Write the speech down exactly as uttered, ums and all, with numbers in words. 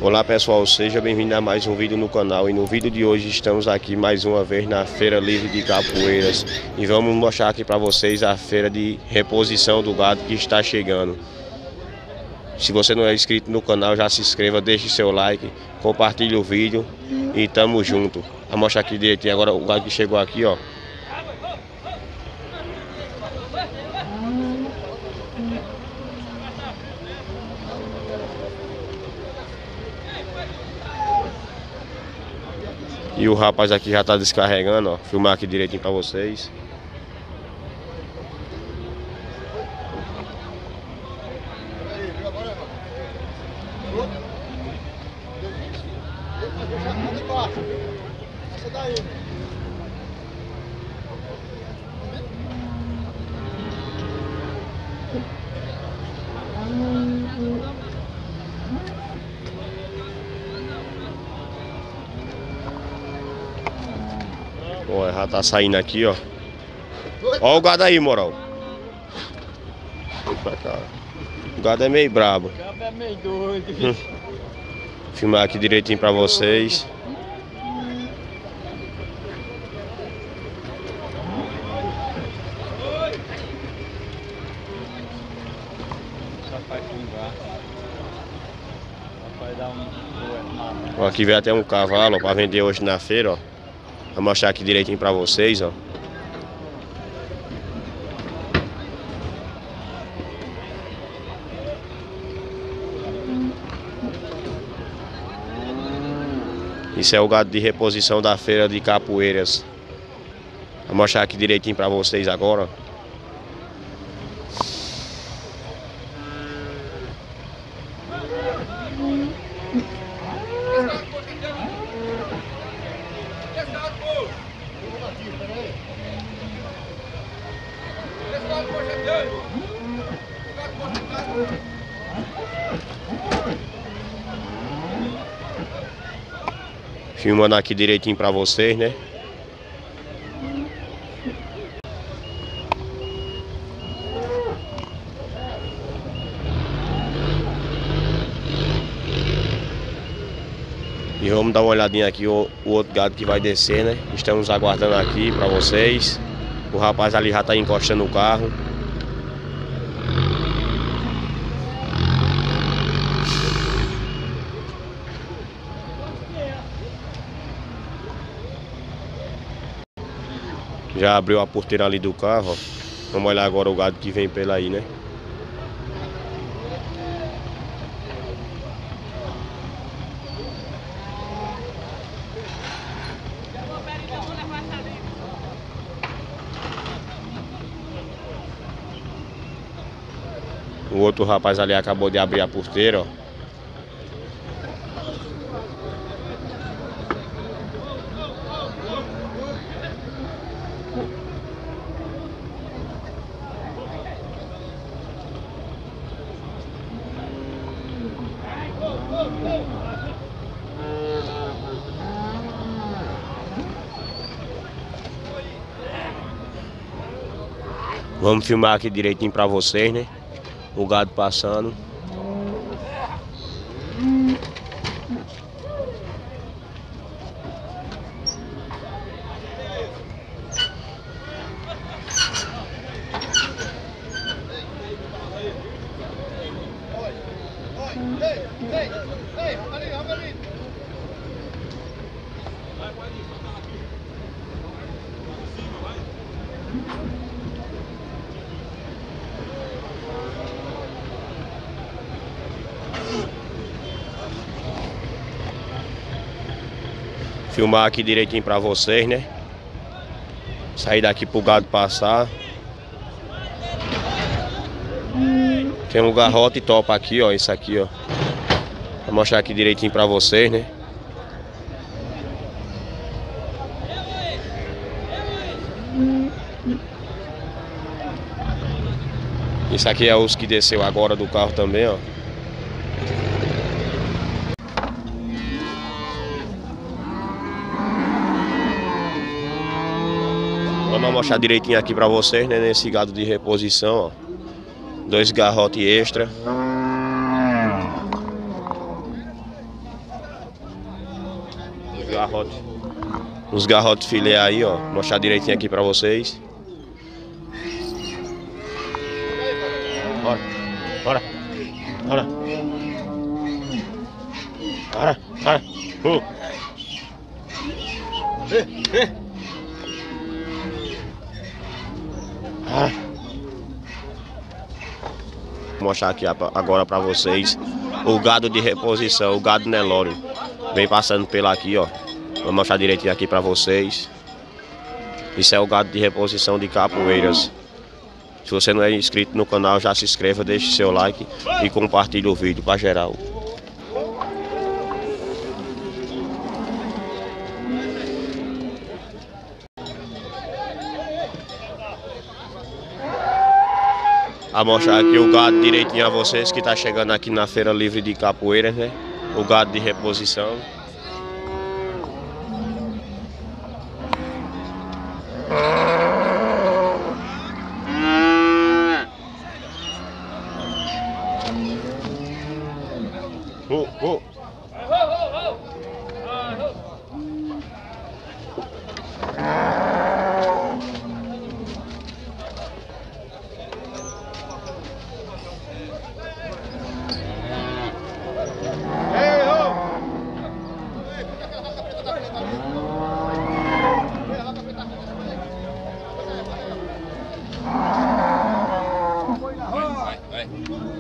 Olá pessoal, seja bem-vindo a mais um vídeo no canal. E no vídeo de hoje estamos aqui mais uma vez na Feira Livre de Capoeiras e vamos mostrar aqui para vocês a feira de reposição do gado que está chegando. Se você não é inscrito no canal, já se inscreva, deixe seu like, compartilhe o vídeo e tamo junto. Vou mostrar aqui direitinho agora o gado que chegou aqui, ó. E o rapaz aqui já tá descarregando, ó. Filmar aqui direitinho pra vocês. Ó, já tá saindo aqui, ó. Ó o gado aí, moral. O gado é meio brabo. O gado é meio doido. Filmar aqui direitinho pra vocês. Ó, aqui vem até um cavalo, ó, pra vender hoje na feira, ó. Vou mostrar aqui direitinho pra vocês, ó. Isso é o gado de reposição da Feira de Capoeiras. Vou mostrar aqui direitinho pra vocês agora, ó. Filmando aqui direitinho pra vocês, né? E vamos dar uma olhadinha aqui o, o outro gado que vai descer, né? Estamos aguardando aqui pra vocês. O rapaz ali já tá encostando o carro. Já abriu a porteira ali do carro, ó. Vamos olhar agora o gado que vem pela aí, né? O outro rapaz ali acabou de abrir a porteira, ó. Vamos filmar aqui direitinho pra vocês, né? O gado passando. Filmar aqui direitinho pra vocês, né? Sair daqui pro gado passar. Tem um garrote top aqui, ó. Isso aqui, ó. Vou mostrar aqui direitinho pra vocês, né? Isso aqui é os que desceu agora do carro também, ó. Vamos mostrar direitinho aqui pra vocês, né? Nesse gado de reposição, ó. Dois garrotes extra. Os garrotes. Os garrotes filé aí, ó. Vou mostrar direitinho aqui pra vocês. Bora, bora, bora. Bora, bora. Uh. Eh, eh. Ah. Vou mostrar aqui agora pra vocês o gado de reposição, o gado Nelore. Vem passando pela aqui, ó. Vou mostrar direitinho aqui pra vocês. Isso é o gado de reposição de Capoeiras. Se você não é inscrito no canal, já se inscreva, deixe seu like e compartilhe o vídeo pra geral. A mostrar aqui o gado direitinho a vocês que tá chegando aqui na Feira Livre de Capoeiras, né? O gado de reposição. Oh, oh. Vai, vai.